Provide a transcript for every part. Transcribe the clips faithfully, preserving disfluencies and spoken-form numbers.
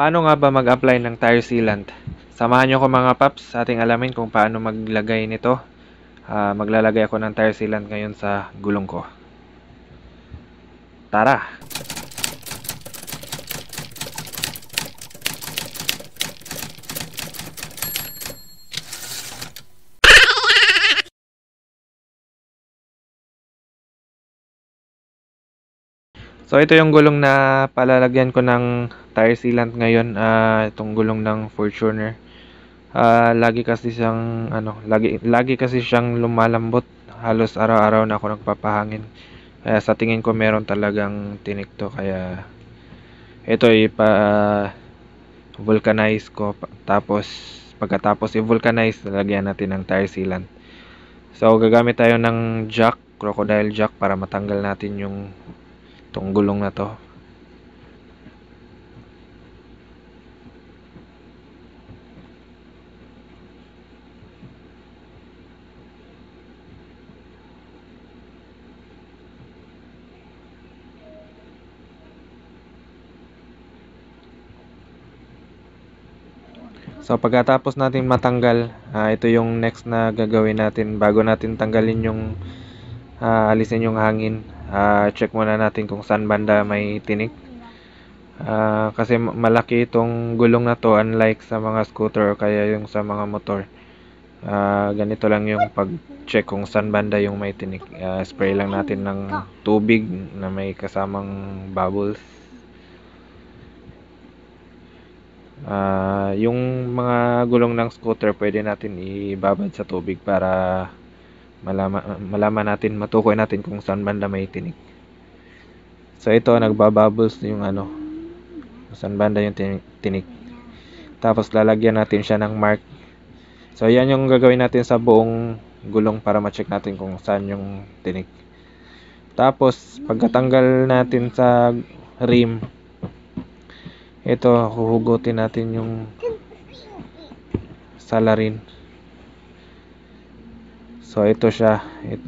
Paano nga ba mag-apply ng tire sealant? Samahan nyo ko mga paps sa ating alamin kung paano maglagay nito. Ah, maglalagay ako ng tire sealant ngayon sa gulong ko. Tara! So ito yung gulong na palalagyan ko ng tire sealant ngayon. Ah, itong gulong ng Fortuner. Ah, lagi kasi siyang ano, lagi lagi kasi siyang lumalambot. Halos araw-araw na ako nagpapahangin. Kaya sa tingin ko meron talagang tinik to, kaya ito ipa vulcanize ko, tapos pagkatapos i-vulcanize, lalagyan natin ng tire sealant. So gagamit tayo ng jack, crocodile jack, para matanggal natin yung tong gulong na to. So pagkatapos natin matanggal, uh, ito yung next na gagawin natin. Bago natin tanggalin yung uh, alisin yung hangin, uh, check muna natin kung saan banda may tinik. Uh, kasi malaki itong gulong na to, unlike sa mga scooter o kaya yung sa mga motor. Uh, ganito lang yung pag check kung saan banda yung may tinik. Uh, spray lang natin ng tubig na may kasamang bubbles. Uh, yung mga gulong ng scooter pwede natin ibabad sa tubig para malaman, malaman natin, matukoy natin kung saan banda may tinik. So ito, nagbabubbles yung ano, saan banda yung tinik. Tapos lalagyan natin siya ng mark. So yan yung gagawin natin sa buong gulong para ma-check natin kung saan yung tinik. Tapos pagkatanggal natin sa rim, ito, huhugutin natin yung salarin. So ito siya. It,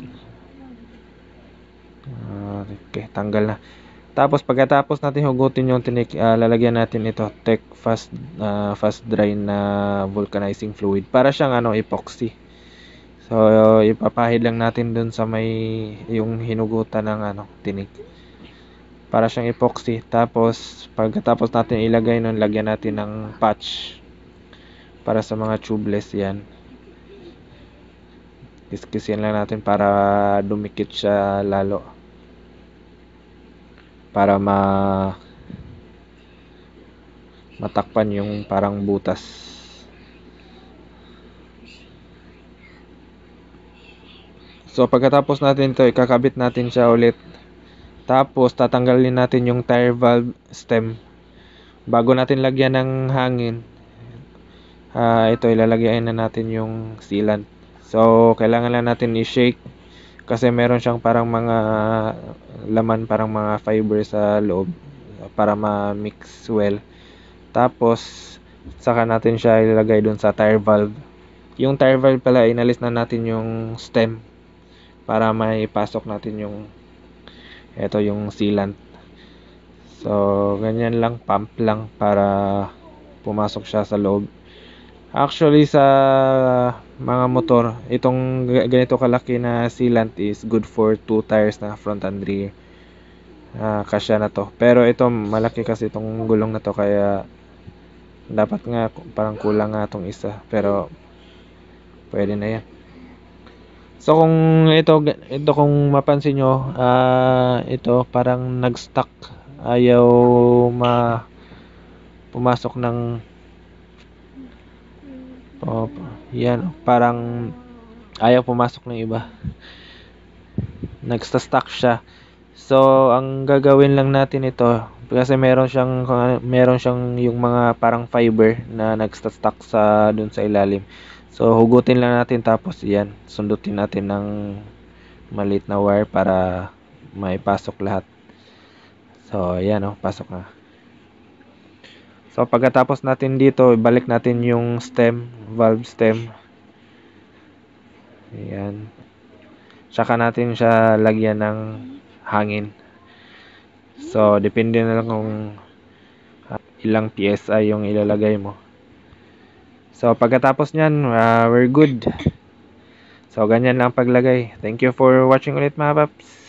uh, okay, tanggal na. Tapos pagkatapos natin hugutin yung tinik, uh, lalagyan natin ito, Tech fast uh, fast dry na vulcanizing fluid. Para siyang ano, epoxy. So uh, ipapahid lang natin dun sa may yung hinugutan ng ano, tinik. Para siyang epoxy. Tapos pagkatapos natin ilagay nun, lagyan natin ng patch para sa mga tubeless. Yan, kiskisin lang natin para dumikit siya lalo, para ma matakpan yung parang butas. So pagkatapos natin to, ikakabit natin siya ulit. Tapos tatanggalin natin yung tire valve stem. Bago natin lagyan ng hangin, uh, ito ilalagyan na natin yung sealant. So kailangan lang natin i-shake kasi meron siyang parang mga laman, parang mga fiber sa loob, para ma-mix well. Tapos saka natin siya ilalagay dun sa tire valve. Yung tire valve pala, inalis na natin yung stem para maipasok natin yung ito yung sealant. So ganyan lang, pump lang para pumasok siya sa loob. Actually sa mga motor, itong ganito kalaki na sealant is good for two tires na front and rear. Uh, kasya na to. Pero ito malaki kasi itong gulong na to, kaya dapat nga parang kulang nga itong isa. Pero pwede na yan. So kung ito, ito kung mapansin nyo, uh, ito parang nag-stuck. Ayaw ma pumasok ng oh, yan, parang ayaw pumasok ng iba. Nagsta-stuck siya. So ang gagawin lang natin ito, kasi meron siyang meron siyang yung mga parang fiber na nagsta-stuck sa dun sa ilalim. So hugutin lang natin, tapos yan, sundutin natin ng maliit na wire para maipasok lahat. So yan, oh, pasok na. So pagkatapos natin dito, ibalik natin yung stem, valve stem. Ayan. Tsaka natin siya lagyan ng hangin. So depende na lang kung uh, ilang P S I yung ilalagay mo. So pagkatapos nyan, uh, we're good. So ganyan lang paglagay. Thank you for watching ulit mga paps.